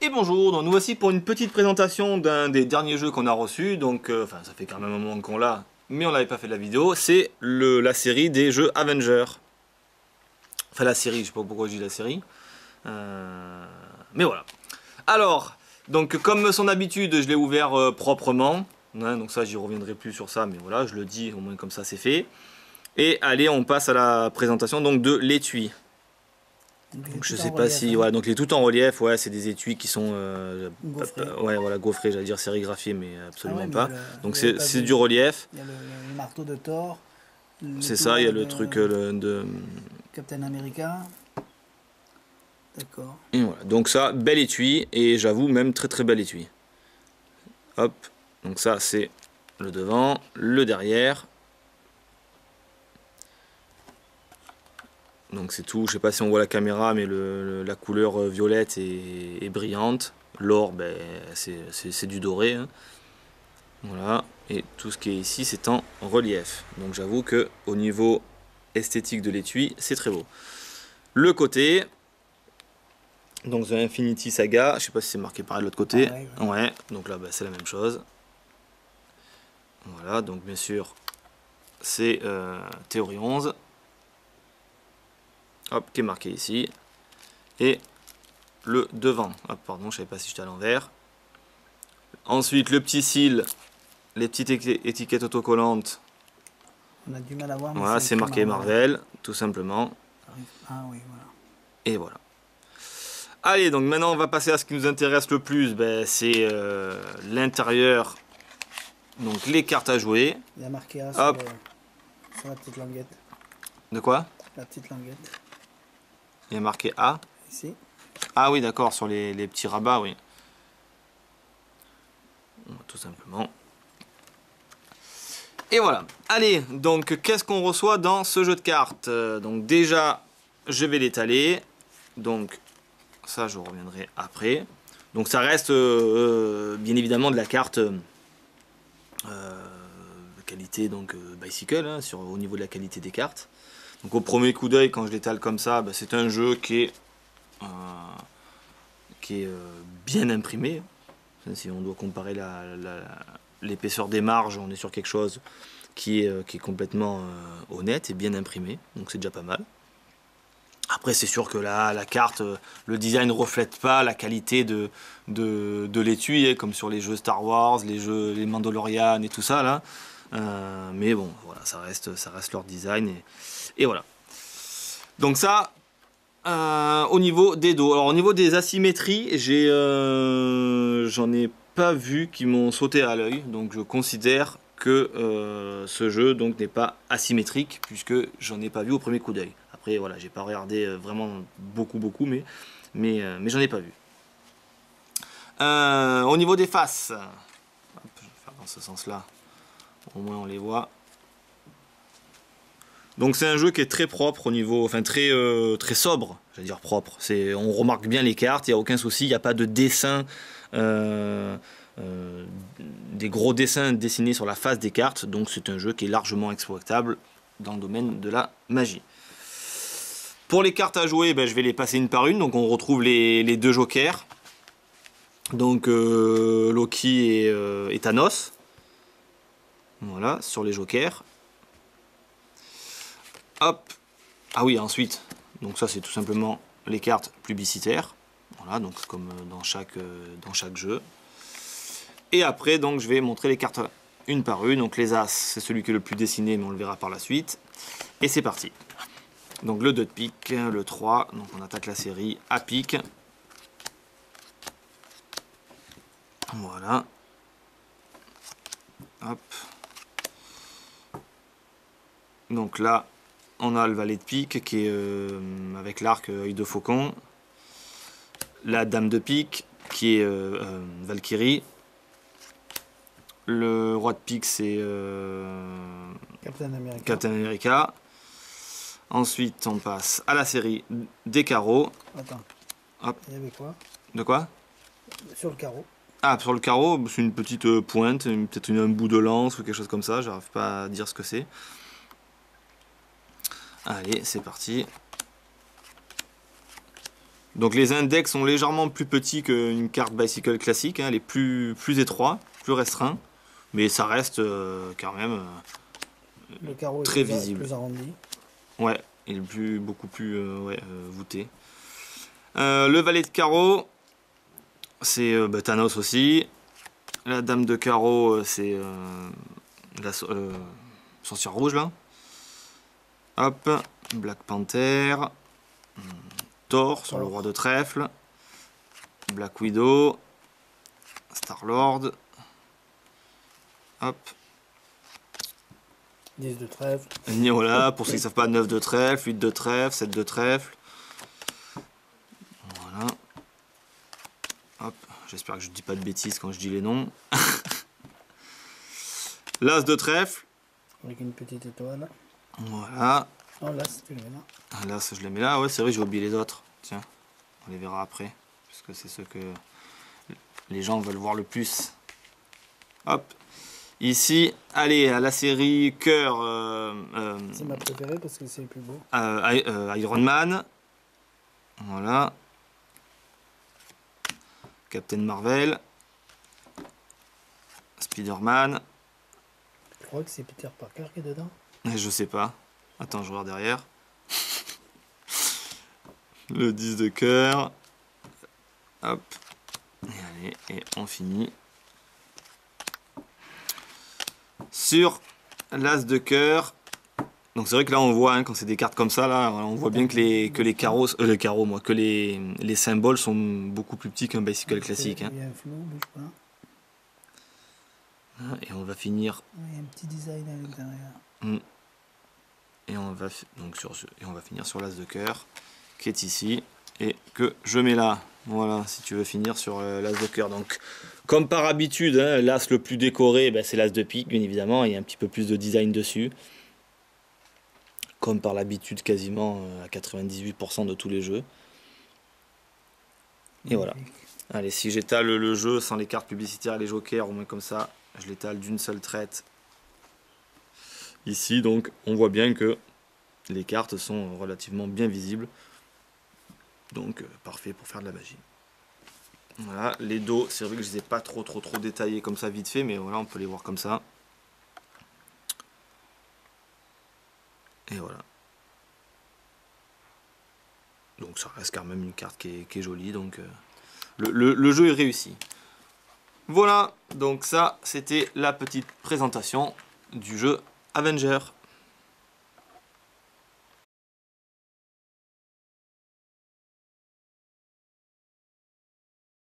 Et bonjour, donc nous voici pour une petite présentation d'un des derniers jeux qu'on a reçu. Donc, enfin, ça fait quand même un moment qu'on l'a, mais on n'avait pas fait de la vidéo. C'est la série des jeux Avenger. Enfin, la série, je sais pas pourquoi je dis la série. Mais voilà. Alors, donc, comme son habitude, je l'ai ouvert proprement. Hein, donc, ça, j'y reviendrai plus sur ça, mais voilà, je le dis, au moins comme ça, c'est fait. Et allez, on passe à la présentation donc de l'étui. Donc je sais pas relief, si, hein. voilà, donc les tout en relief, ouais, c'est des étuis qui sont, Gaufrés. ouais, voilà, gaufrés, j'allais dire sérigraphiés, mais Ah absolument ouais, mais pas. Donc il y a pas c'est de, du relief, il y a le marteau de Thor, c'est ça, il y a l'étoile le de truc de, Captain America. D'accord. et voilà. Donc ça, bel étui, et j'avoue même très très bel étui. Hop, donc ça c'est le devant, le derrière. Donc c'est tout, je sais pas si on voit la caméra, mais la couleur violette est brillante. L'or, ben, c'est du doré, hein. Voilà, et tout ce qui est ici, c'est en relief. Donc j'avoue que au niveau esthétique de l'étui, c'est très beau. Le côté, donc The Infinity Saga, je sais pas si c'est marqué pareil de l'autre côté. Pareil, Ouais, donc là, bah, c'est la même chose. Voilà, donc bien sûr, c'est Théorie 11. Hop, qui est marqué ici. Et le devant. Hop, pardon, je savais pas si j'étais à l'envers. Ensuite, le petit cil, les petites étiquettes autocollantes. On a du mal à voir, mais Voilà, c'est marqué Marvel, tout simplement. Ah oui, voilà. Et voilà. Allez, donc maintenant on va passer à ce qui nous intéresse le plus, ben, c'est l'intérieur, donc les cartes à jouer. Il y a marqué A Hop. sur la petite languette. De quoi? La petite languette. Il y a marqué A. Ici. Ah oui, d'accord, sur les petits rabats, oui. Tout simplement. Et voilà. Allez, donc qu'est-ce qu'on reçoit dans ce jeu de cartes? Donc déjà, je vais l'étaler. Donc ça, je reviendrai après. Donc ça reste bien évidemment de la carte de qualité donc bicycle, hein, au niveau de la qualité des cartes. Donc au premier coup d'œil, quand je l'étale comme ça, bah, c'est un jeu qui est bien imprimé. Si on doit comparer l'épaisseur des marges, on est sur quelque chose qui est complètement honnête et bien imprimé. Donc c'est déjà pas mal. Après, c'est sûr que là, la carte, le design ne reflète pas la qualité de l'étui, hein, comme sur les jeux Star Wars, les Mandalorian et tout ça, là. Mais bon, voilà, ça reste leur design. Et voilà. Donc ça, au niveau des dos. Alors, au niveau des asymétries, j'en ai pas vu qui m'ont sauté à l'œil. Donc, je considère que ce jeu donc n'est pas asymétrique, puisque j'en ai pas vu au premier coup d'œil. Après, voilà, j'ai pas regardé vraiment beaucoup, mais j'en ai pas vu. Au niveau des faces, hop, je vais faire dans ce sens-là, au moins on les voit. Donc c'est un jeu qui est très propre au niveau, enfin très sobre, j'allais dire propre. On remarque bien les cartes, il n'y a aucun souci, il n'y a pas de dessin, des gros dessins dessinés sur la face des cartes. Donc c'est un jeu qui est largement exploitable dans le domaine de la magie. Pour les cartes à jouer, ben, je vais les passer une par une. Donc on retrouve les deux jokers. Donc Loki et Thanos. Voilà, sur les jokers. Hop. Ah oui, ensuite. Donc ça c'est tout simplement les cartes publicitaires. Voilà, donc comme dans chaque jeu. Et après, donc je vais montrer les cartes une par une. Donc les As, c'est celui qui est le plus dessiné, mais on le verra par la suite. Et c'est parti. Donc le 2 de pique, le 3, donc on attaque la série à pique. Voilà. Hop. Donc là, on a le valet de pique qui est avec l'arc œil de faucon. La dame de pique qui est Valkyrie. Le roi de pique c'est Captain America. Ensuite, on passe à la série des carreaux. Attends. Hop. Il y avait quoi? De quoi? Sur le carreau. Ah, sur le carreau, c'est une petite pointe, peut-être un bout de lance ou quelque chose comme ça, j'arrive pas à dire ce que c'est. Allez, c'est parti. Donc les index sont légèrement plus petits qu'une carte bicycle classique, hein, elle est plus étroite, plus restreint, mais ça reste quand même Le carreau très est visible. plus arrondi. Ouais, il est beaucoup plus voûté. Le valet de carreau, c'est Thanos aussi. La dame de carreau, c'est la sorcière rouge là. Hop, Black Panther. Thor sur le roi de trèfle. Black Widow. Star-Lord. Hop. 10 de trèfle. Et voilà, pour ceux qui ne savent pas, 9 de trèfle, 8 de trèfle, 7 de trèfle. Voilà. Hop, j'espère que je ne dis pas de bêtises quand je dis les noms. L'as de trèfle. Avec une petite étoile. Voilà. Oh, l'as, tu le mets là. L'as, je les mets là. Ouais, c'est vrai, j'ai oublié les autres. Tiens, on les verra après. Puisque c'est ceux que les gens veulent voir le plus. Hop. Ici, allez, à la série cœur. C'est ma préférée parce que c'est le plus beau. Iron Man. Voilà. Captain Marvel. Spider-Man. Je crois que c'est Peter Parker qui est dedans. Je sais pas. Attends, je regarde derrière. Le 10 de cœur. Hop. Et allez, et on finit. Sur l'as de cœur. Donc c'est vrai que là on voit, hein, quand c'est des cartes comme ça, là, on voit bien que les carreaux, que les symboles sont beaucoup plus petits qu'un bicycle classique. Hein. Il y a un flou, bouge pas. Et on va finir. Il y a un petit design à l'intérieur. Et on va finir sur l'as de cœur qui est ici et que je mets là. Voilà, si tu veux finir sur l'as de cœur. Donc, comme par habitude, hein, l'as le plus décoré, c'est l'as de pique, bien évidemment. Il y a un petit peu plus de design dessus. Comme par l'habitude, quasiment à 98% de tous les jeux. Et voilà. Allez, si j'étale le jeu sans les cartes publicitaires et les jokers, au moins comme ça, je l'étale d'une seule traite. Ici, donc, on voit bien que les cartes sont relativement bien visibles. Donc, parfait pour faire de la magie. Voilà, les dos, c'est vrai que je les ai pas trop détaillés comme ça vite fait, mais voilà, on peut les voir comme ça. Et voilà. Donc ça reste quand même une carte qui est jolie, donc le jeu est réussi. Voilà, donc ça c'était la petite présentation du jeu Avenger.